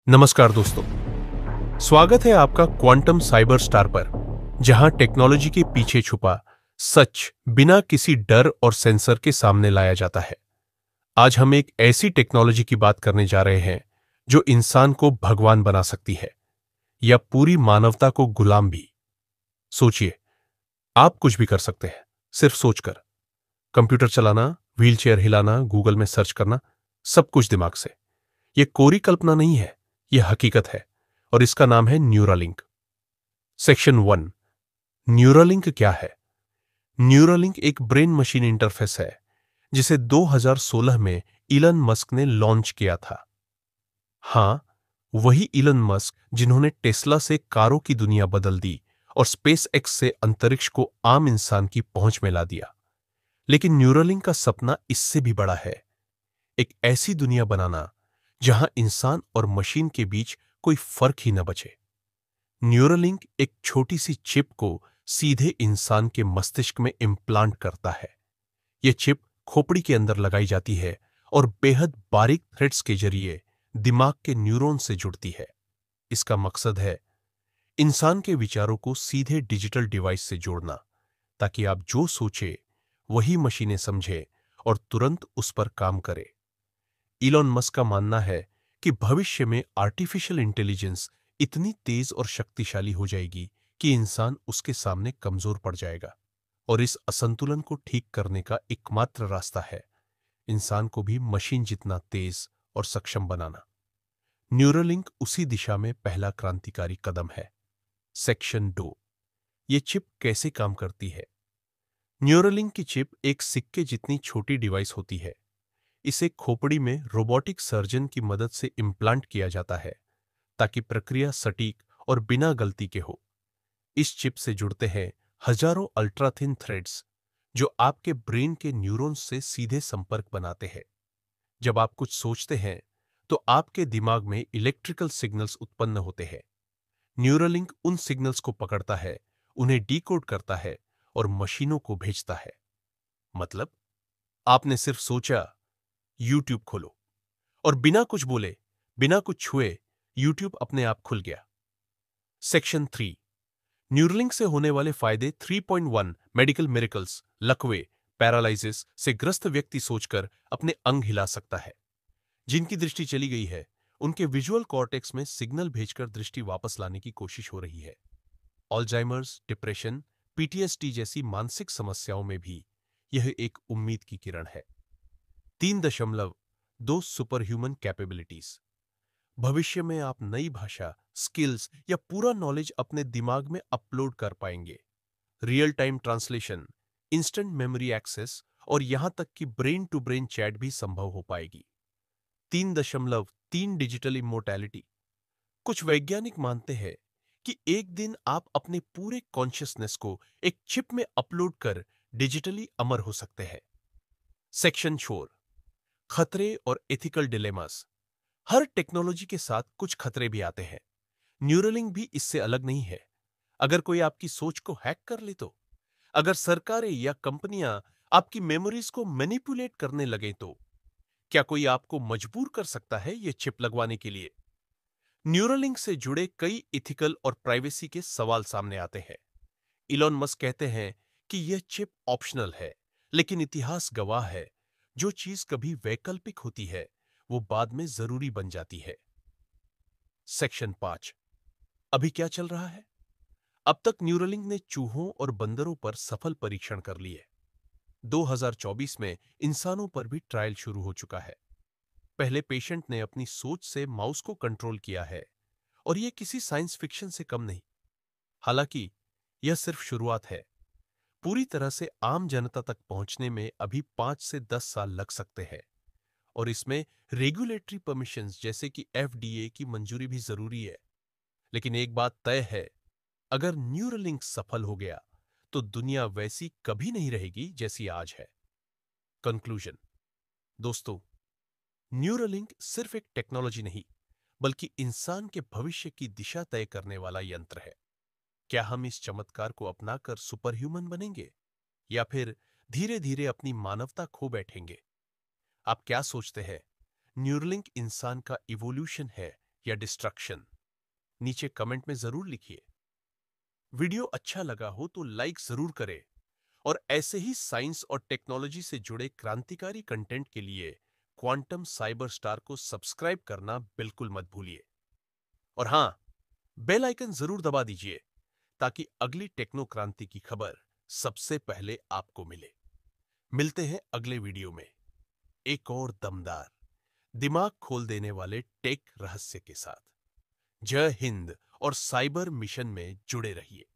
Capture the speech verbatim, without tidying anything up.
नमस्कार दोस्तों, स्वागत है आपका क्वांटम साइबर स्टार पर, जहां टेक्नोलॉजी के पीछे छुपा सच बिना किसी डर और सेंसर के सामने लाया जाता है। आज हम एक ऐसी टेक्नोलॉजी की बात करने जा रहे हैं जो इंसान को भगवान बना सकती है या पूरी मानवता को गुलाम भी। सोचिए, आप कुछ भी कर सकते हैं सिर्फ सोचकर। कंप्यूटर चलाना, व्हीलचेयर हिलाना, गूगल में सर्च करना, सब कुछ दिमाग से। यह कोरी कल्पना नहीं है, यह हकीकत है, और इसका नाम है न्यूरालिंक। सेक्शन वन, न्यूरालिंक क्या है? न्यूरालिंक एक ब्रेन मशीन इंटरफेस है जिसे दो हज़ार सोलह में इलन मस्क ने लॉन्च किया था। हां, वही इलन मस्क जिन्होंने टेस्ला से कारों की दुनिया बदल दी और स्पेस एक्स से अंतरिक्ष को आम इंसान की पहुंच में ला दिया। लेकिन न्यूरालिंक का सपना इससे भी बड़ा है, एक ऐसी दुनिया बनाना जहां इंसान और मशीन के बीच कोई फर्क ही न बचे। न्यूरालिंक एक छोटी सी चिप को सीधे इंसान के मस्तिष्क में इम्प्लांट करता है। यह चिप खोपड़ी के अंदर लगाई जाती है और बेहद बारीक थ्रेड्स के जरिए दिमाग के न्यूरॉन से जुड़ती है। इसका मकसद है इंसान के विचारों को सीधे डिजिटल डिवाइस से जोड़ना, ताकि आप जो सोचे वही मशीनें समझे और तुरंत उस पर काम करे। इलॉन मस्क का मानना है कि भविष्य में आर्टिफिशियल इंटेलिजेंस इतनी तेज और शक्तिशाली हो जाएगी कि इंसान उसके सामने कमजोर पड़ जाएगा, और इस असंतुलन को ठीक करने का एकमात्र रास्ता है इंसान को भी मशीन जितना तेज और सक्षम बनाना। न्यूरालिंक उसी दिशा में पहला क्रांतिकारी कदम है। सेक्शन दो, ये चिप कैसे काम करती है? न्यूरालिंक की चिप एक सिक्के जितनी छोटी डिवाइस होती है। इसे खोपड़ी में रोबोटिक सर्जन की मदद से इम्प्लांट किया जाता है ताकि प्रक्रिया सटीक और बिना गलती के हो। इस चिप से जुड़ते हैं हजारों अल्ट्रा थिन थ्रेड्स जो आपके ब्रेन के न्यूरॉन्स से सीधे संपर्क बनाते हैं। जब आप कुछ सोचते हैं तो आपके दिमाग में इलेक्ट्रिकल सिग्नल्स उत्पन्न होते हैं। न्यूरालिंक उन सिग्नल्स को पकड़ता है, उन्हें डीकोड करता है और मशीनों को भेजता है। मतलब, आपने सिर्फ सोचा, यूट्यूब खोलो, और बिना कुछ बोले, बिना कुछ छुए यूट्यूब अपने आप खुल गया। सेक्शन थ्री, न्यूरलिंक से होने वाले फायदे three point one medical miracles. लकवे, पैरालाइसिस से ग्रस्त व्यक्ति सोचकर अपने अंग हिला सकता है। जिनकी दृष्टि चली गई है, उनके विजुअल कॉर्टेक्स में सिग्नल भेजकर दृष्टि वापस लाने की कोशिश हो रही है। अल्जाइमर्स, डिप्रेशन, पीटीएसडी जैसी मानसिक समस्याओं में भी यह एक उम्मीद की किरण है। तीन दशमलव दो सुपर ह्यूमन कैपेबिलिटीज। भविष्य में आप नई भाषा, स्किल्स या पूरा नॉलेज अपने दिमाग में अपलोड कर पाएंगे। Real time translation, instant memory access और यहां तक कि ब्रेन टू ब्रेन चैट भी संभव हो पाएगी। तीन दशमलव तीन डिजिटल इमोर्टैलिटी। कुछ वैज्ञानिक मानते हैं कि एक दिन आप अपने पूरे कॉन्शियसनेस को एक चिप में अपलोड कर डिजिटली अमर हो सकते हैं। सेक्शन फोर, खतरे और एथिकल डिलेमास। हर टेक्नोलॉजी के साथ कुछ खतरे भी आते हैं। न्यूरालिंक भी इससे अलग नहीं है। अगर कोई आपकी सोच को हैक कर ले तो, अगर सरकारें या कंपनियां आपकी मेमोरीज को मैनिपुलेट करने लगे तो, क्या कोई आपको मजबूर कर सकता है यह चिप लगवाने के लिए? न्यूरालिंक से जुड़े कई एथिकल और प्राइवेसी के सवाल सामने आते हैं। इलॉन मस्क कहते हैं कि यह चिप ऑप्शनल है, लेकिन इतिहास गवाह है, जो चीज कभी वैकल्पिक होती है वो बाद में जरूरी बन जाती है। सेक्शन पांच, अभी क्या चल रहा है? अब तक न्यूरालिंक ने चूहों और बंदरों पर सफल परीक्षण कर लिए। दो हज़ार चौबीस में इंसानों पर भी ट्रायल शुरू हो चुका है। पहले पेशेंट ने अपनी सोच से माउस को कंट्रोल किया है, और यह किसी साइंस फिक्शन से कम नहीं। हालांकि यह सिर्फ शुरुआत है। पूरी तरह से आम जनता तक पहुंचने में अभी पांच से दस साल लग सकते हैं, और इसमें रेगुलेटरी परमिशंस जैसे कि एफडीए की मंजूरी भी जरूरी है। लेकिन एक बात तय है, अगर न्यूरालिंक सफल हो गया तो दुनिया वैसी कभी नहीं रहेगी जैसी आज है। कंक्लूजन, दोस्तों, न्यूरालिंक सिर्फ एक टेक्नोलॉजी नहीं, बल्कि इंसान के भविष्य की दिशा तय करने वाला यंत्र है। क्या हम इस चमत्कार को अपनाकर सुपर ह्यूमन बनेंगे, या फिर धीरे धीरे अपनी मानवता खो बैठेंगे? आप क्या सोचते हैं, न्यूरालिंक इंसान का इवोल्यूशन है या डिस्ट्रक्शन? नीचे कमेंट में जरूर लिखिए। वीडियो अच्छा लगा हो तो लाइक जरूर करें और ऐसे ही साइंस और टेक्नोलॉजी से जुड़े क्रांतिकारी कंटेंट के लिए क्वांटम साइबर स्टार को सब्सक्राइब करना बिल्कुल मत भूलिए। और हां, बेल आइकन जरूर दबा दीजिए ताकि अगली टेक्नो क्रांति की खबर सबसे पहले आपको मिले। मिलते हैं अगले वीडियो में एक और दमदार, दिमाग खोल देने वाले टेक रहस्य के साथ। जय हिंद और साइबर मिशन में जुड़े रहिए।